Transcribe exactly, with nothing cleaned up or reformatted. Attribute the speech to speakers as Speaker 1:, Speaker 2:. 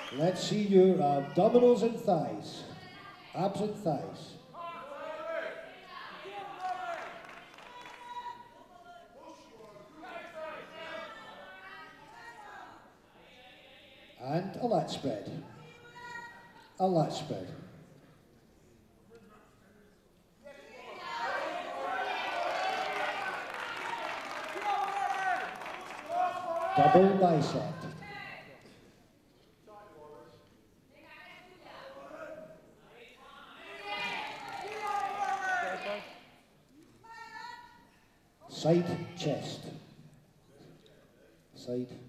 Speaker 1: Let's see your abdominals and thighs. Abs and thighs. And a lat spread. A lat spread. Double bicep. Side chest. Side